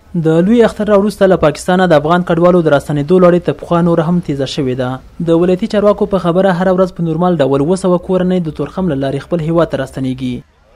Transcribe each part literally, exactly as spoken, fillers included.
د لوی اختر وروسته له پاکستانه د افغان کډوالو د راستنېدو لړۍ تر پخوا نوره هم تیزه شوې ده. د ولایتي چارواکو په خبره هره ورځ په نورمال ډول اوه سوه کورنۍ د تورخم له لارې خپل هیواد ته راستنېږي.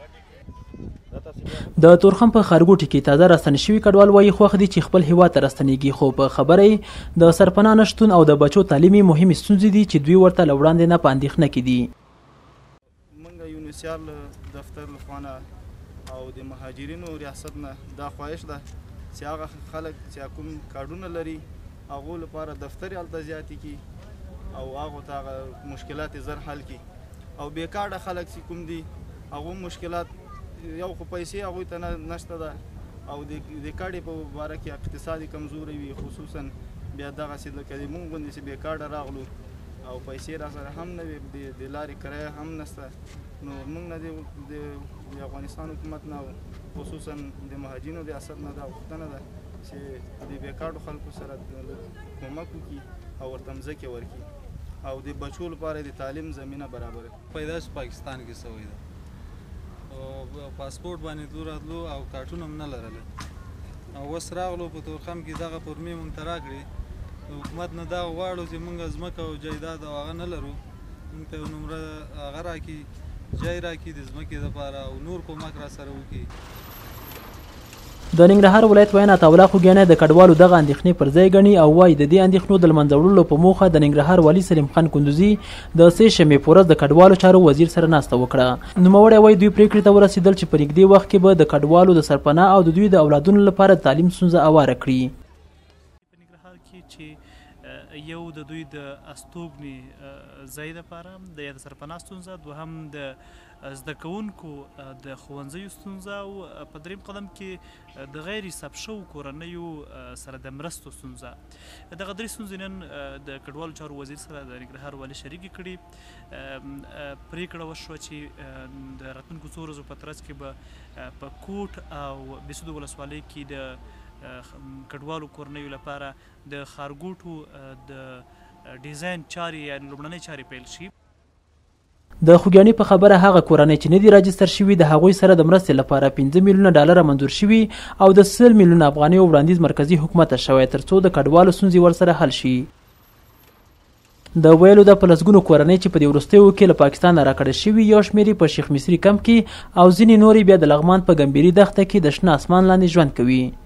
د تورخم په ښارګوټي کې تازه راستنې شوي کډوال وایي خوښ دي چې خپل هیواد ته راستنېږي، خو په خبره یې د سرپناه نشتون او د بچو تعلیمي مهمې ستونزې دي چې دوی ورته له وړاندې نه په اندېښنه کې دي. موږ یونیسیال دفتر لخوا او د مهاجرینو ریاست نه دا خواهش ده چې هغه خلک چې کوم کارډونه لري هغو لپاره دفتر هلته زیاتې کړي او هغو ته هغه مشکلات یې زر حل کړي او بېکارډه خلک چې کوم دي هغو مشکلات یو خو پیسې هغوی ته نشته ده او د کارډې په باره کې اقتصادي کمزوري وي، خصوصا بیا دغسې لکه د مونږ غوندې چې بېکارډه راغلو او پیسې را سره هم نه وي، د لارې کرایه هم نشته، نو موږ نه د افغانستان حکومت نه خصوصا د مهاجرینو ریاست نه دا غوښتنه ده چې د بېکارډو خلکو سره کومک وکړي او ورته مځکې ورکړي او د بچو لپاره د تعلیم زمینه برابره کړي. پیدا چې پاکستان کې سوی ده او پاسپورټ باندې تلو راتلو او کارټونه هم نه لرله او اوس راغلو په تورخم کې دغه فورمې مونږ ته راکړې. حکومت نه دا غواړو چې موږ ځمکه او جایداد او هغه نه لرو، موږ ته یو نمره هغه راکړي، جای راکړي د ځمکې دپاره او نور کومک را سره وکړي. د ننګرهار ولایت ویاند عطاالله خوږیانی د کډوالو دغه اندېښنې پر ځای ګڼي او وایي د دې اندېښنو د له منځه وړلو په موخه د ننګرهار والي سلیم خان کندوزي د سې شنبې په ورځ د کډوالو چارو وزیر سره ناسته وکړه. نوموړی وایي دوی پرېکړې ته ورسېدل چې په نږدې وخت کې به د کډوالو د سرپناه او د دوی د اولادونو لپاره د تعلیم ستونزه هواره کړي. په ننګرهار کې چې یو د دوی د استوګنې ځای دپاره د یا د سرپناه ستونزه، دوهم د زده کوونکو د ښوونځیو ستونزه او په دریم قدم کې د غیر حساب شوو کورنیو سره د مرستو ستونزه. دغه درې ستونزې نن د کډوالو چارو وزیر سره د ننګرهار والي شریکې کړي. پرېکړه وشوه چې د راتلونکو څو ورځو په ترڅ کې به په کوټ او بېسودو ولسوالۍ کې د کډوالو کورنیو لپاره د ښارګوټو د ډیزاین چارې یعنې لومړنۍ چارې پیل شي. د خوږیاني په خبره هغه کورنۍ چې نه دي راجستر شوي د هغوی سره د مرستې لپاره پنځه میلیونه ډالره منظور شوي او د سل میلیونه افغانیو وړاندیز مرکزي حکومت ته شوی تر څو د کډوالو ستونزې ورسره حل شي. د ویلو ده په لسګونو کورنۍ چې په دې وروستیو کې له پاکستانه راکړه شوي، یو شمېر په شیخ مصري کمپ کې او ځینې نورې بیا د لغمان په ګمبیري دښته کې د شنه اسمان لاندې ژوند کوي.